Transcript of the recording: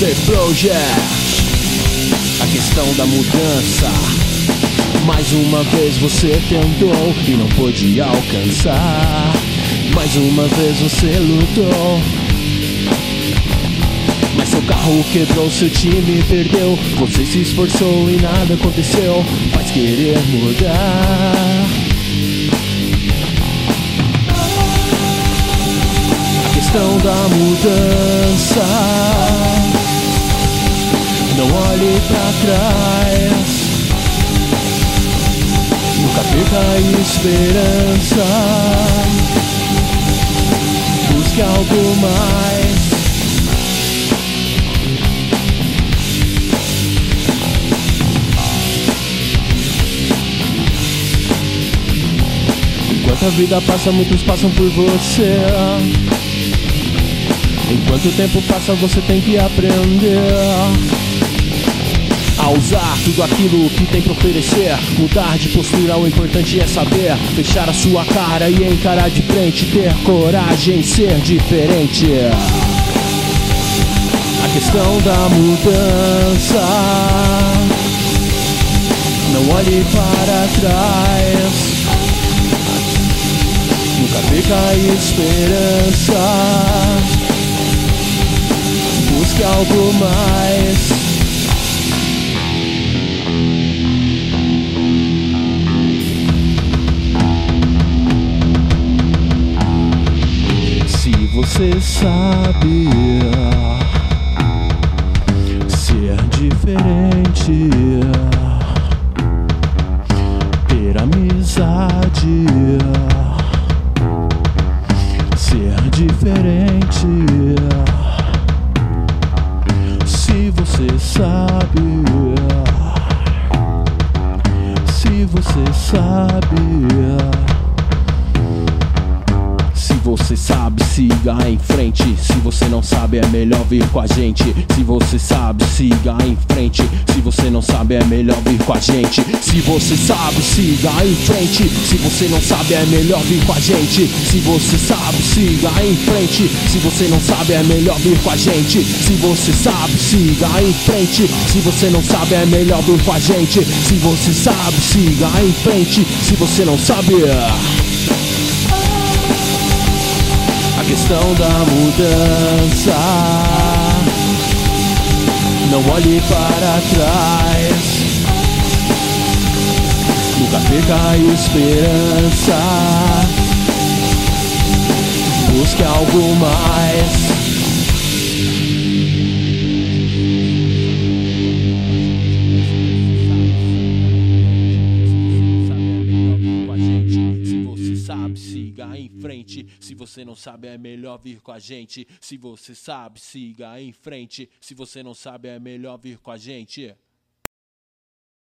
Você Project, a questão da mudança. Mais uma vez você tentou e não pôde alcançar. Mais uma vez você lutou, mas seu carro quebrou, seu time perdeu. Você se esforçou e nada aconteceu. Faz querer mudar. A questão da mudança. Não olhe pra trás. Nunca perca a esperança. Busque algo mais. Enquanto a vida passa, muitos passam por você. Enquanto o tempo passa, você tem que aprender a usar tudo aquilo que tem pra oferecer. Mudar de postura, o importante é saber fechar a sua cara e encarar de frente. Ter coragem, ser diferente. A questão da mudança. Não olhe para trás. Nunca perca a esperança. Busque algo mais. Se você sabe ser diferente, ter amizade, ser diferente. Se você sabe, se você sabe, se você sabe, siga em frente. Se você não sabe, é melhor vir com a gente. Se você sabe, siga em frente. Se você não sabe, é melhor vir com a gente. Se você sabe, siga em frente. Se você não sabe, é melhor vir com a gente. Se você sabe, siga em frente. Se você não sabe, é melhor vir com a gente. Se você sabe, siga em frente. Se você não sabe, é melhor vir com a gente. Se você sabe, siga em frente. Se você não sabe, a questão da mudança. Não olhe para trás. Nunca perca a esperança. Busque algo mais. Siga em frente. Se você não sabe, é melhor vir com a gente. Se você sabe, siga em frente. Se você não sabe, é melhor vir com a gente.